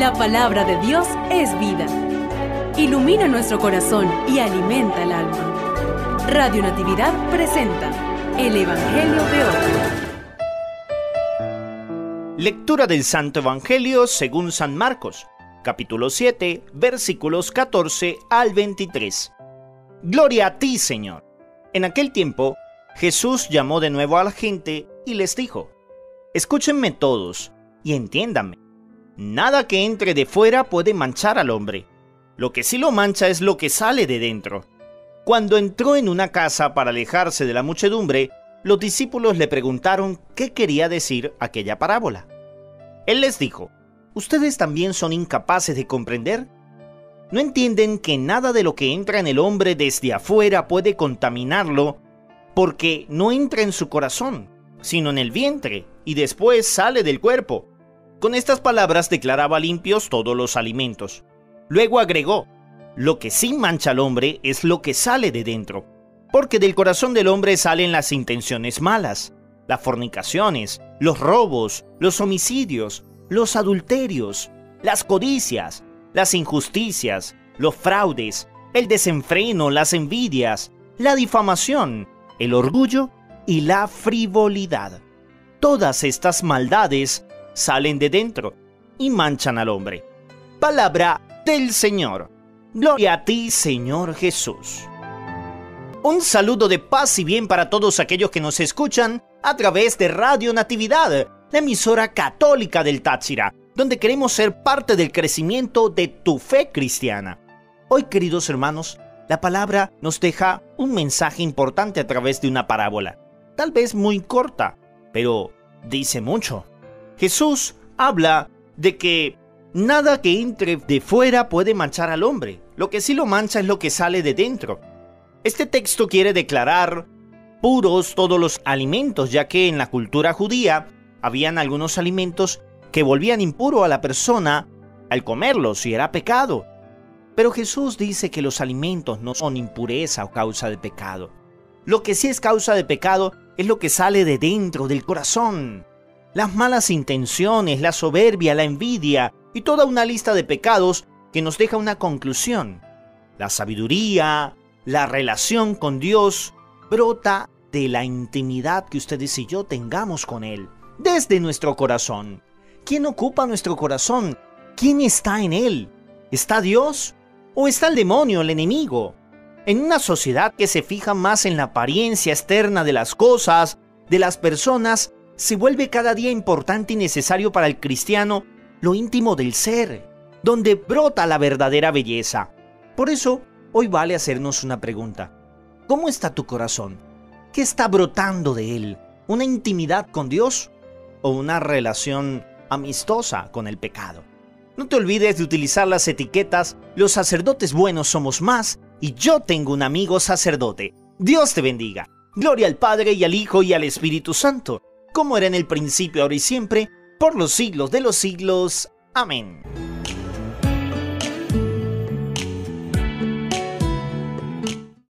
La palabra de Dios es vida. Ilumina nuestro corazón y alimenta el alma. Radio Natividad presenta el Evangelio de hoy. Lectura del Santo Evangelio según San Marcos, capítulo 7, versículos 14 al 23. Gloria a ti, Señor. En aquel tiempo, Jesús llamó de nuevo a la gente y les dijo: Escúchenme todos y entiéndanme. Nada que entre de fuera puede manchar al hombre. Lo que sí lo mancha es lo que sale de dentro. Cuando entró en una casa para alejarse de la muchedumbre, los discípulos le preguntaron qué quería decir aquella parábola. Él les dijo: ¿Ustedes también son incapaces de comprender? ¿No entienden que nada de lo que entra en el hombre desde afuera puede contaminarlo, porque no entra en su corazón, sino en el vientre, y después sale del cuerpo? Con estas palabras declaraba limpios todos los alimentos. Luego agregó: lo que sí mancha al hombre es lo que sale de dentro, porque del corazón del hombre salen las intenciones malas, las fornicaciones, los robos, los homicidios, los adulterios, las codicias, las injusticias, los fraudes, el desenfreno, las envidias, la difamación, el orgullo y la frivolidad. Todas estas maldades salen de dentro y manchan al hombre. Palabra del Señor. Gloria a ti, Señor Jesús. Un saludo de paz y bien para todos aquellos que nos escuchan a través de Radio Natividad, la emisora católica del Táchira, donde queremos ser parte del crecimiento de tu fe cristiana. Hoy, queridos hermanos, la palabra nos deja un mensaje importante a través de una parábola, tal vez muy corta, pero dice mucho. Jesús habla de que nada que entre de fuera puede manchar al hombre. Lo que sí lo mancha es lo que sale de dentro. Este texto quiere declarar puros todos los alimentos, ya que en la cultura judía habían algunos alimentos que volvían impuro a la persona al comerlos y era pecado. Pero Jesús dice que los alimentos no son impureza o causa de pecado. Lo que sí es causa de pecado es lo que sale de dentro del corazón. Las malas intenciones, la soberbia, la envidia y toda una lista de pecados que nos deja una conclusión. La sabiduría, la relación con Dios, brota de la intimidad que ustedes y yo tengamos con Él, desde nuestro corazón. ¿Quién ocupa nuestro corazón? ¿Quién está en él? ¿Está Dios o está el demonio, el enemigo? En una sociedad que se fija más en la apariencia externa de las cosas, de las personas, se vuelve cada día importante y necesario para el cristiano lo íntimo del ser, donde brota la verdadera belleza. Por eso, hoy vale hacernos una pregunta. ¿Cómo está tu corazón? ¿Qué está brotando de él? ¿Una intimidad con Dios o una relación amistosa con el pecado? No te olvides de utilizar las etiquetas "los sacerdotes buenos somos más" y "yo tengo un amigo sacerdote". Dios te bendiga. Gloria al Padre y al Hijo y al Espíritu Santo, como era en el principio, ahora y siempre, por los siglos de los siglos. Amén.